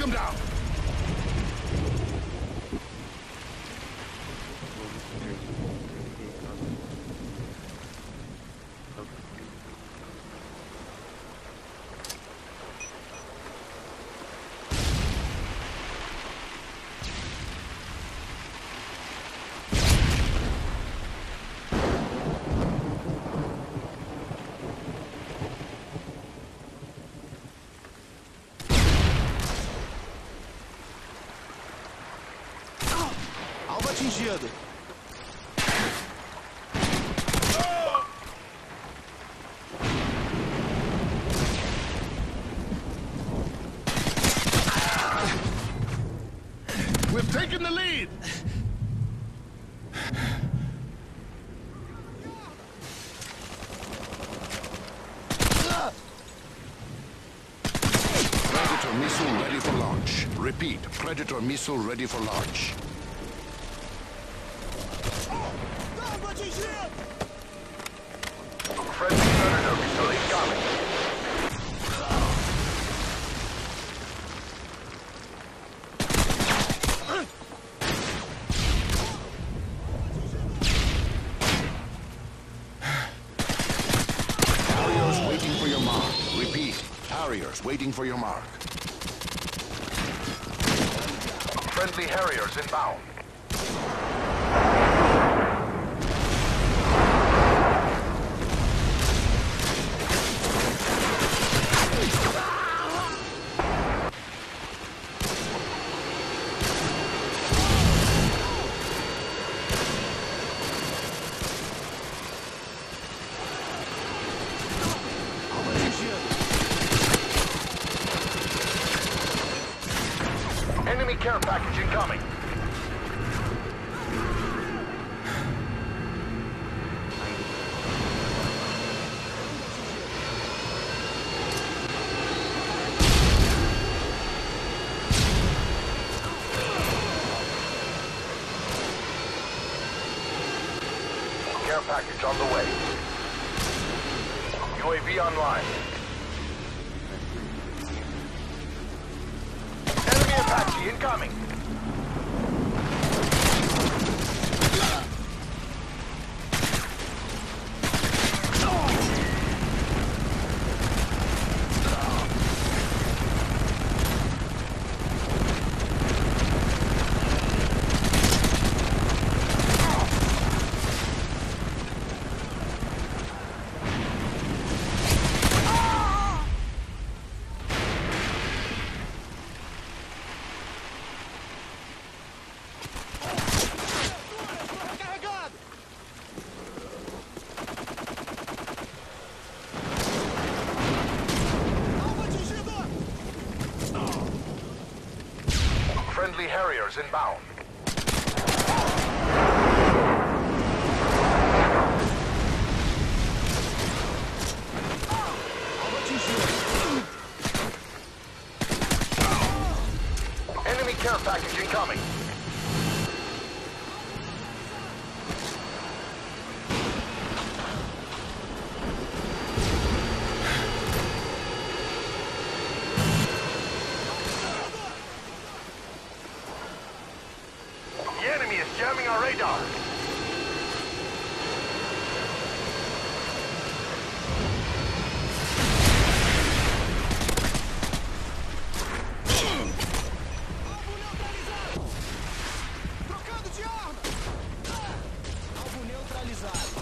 them down. Atingido. We've taken the lead. Predator missile ready for launch. Repeat, Predator missile ready for launch. Friendly Predator missile incoming. Harriers waiting for your mark. Repeat, Harriers waiting for your mark. Friendly Harriers inbound. Enemy care package incoming. Care package on the way. UAV online. Enemy Apache incoming. Friendly Harriers inbound. Enemy care package incoming. The enemy is jamming our radar. Trocando de arma. Alvo neutralizado.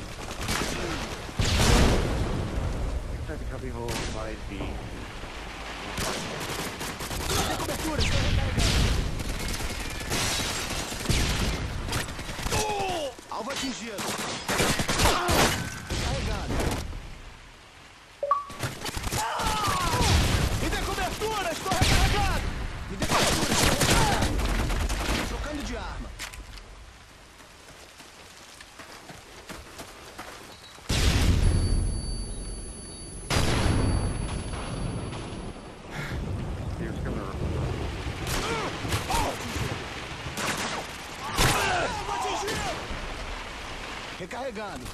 Tem cobertura, estou recarregando. Alvo atingido. Recarregado. Me dê cobertura, estou recarregado. Me dê cobertura, estou recarregado. Trocando de arma. Recarregando.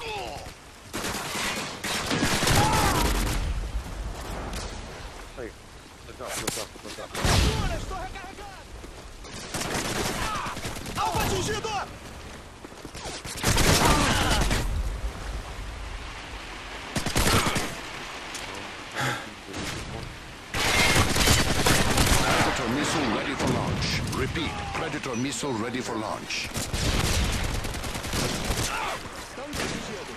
Wait, Jura, estou recarregado! Alvo atingido! Predator missile ready for launch. Repeat, Predator missile ready for launch. Estamos atingidos.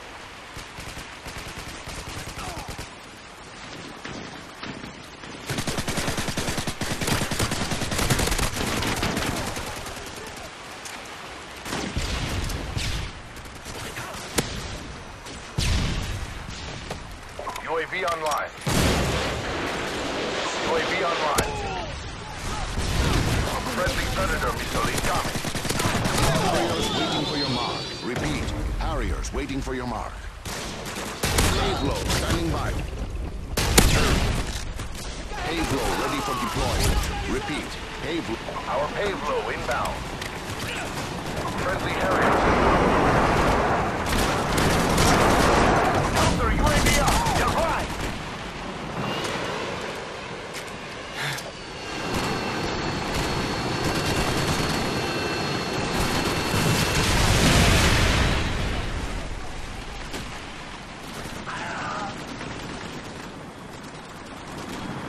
UAV online. UAV online. Friendly Predator missile incoming. Harriers waiting for your mark. Repeat, Harriers waiting for your mark. Payload standing by. Payload ready for deployment. Repeat, payload. Our payload inbound. Friendly Harriers. Counter UAV up. You're right.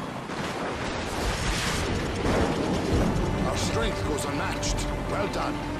Our strength goes unmatched. Well done.